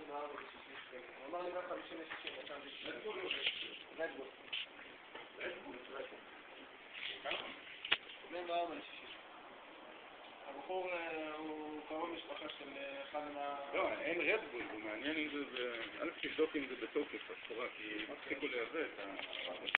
24 ו-60. הוא אמר לי 150 ו-60, נתן לי רדבול. רדבול. רדבול? כמה? 24 ו-60. הבחור הוא קרוב משפחה של אחד מה... לא, אין רדבול, הוא מעניין אם זה... א' תבדוק אם זה בתוקף, הסחורה, כי הפסיקו לייבא את ה...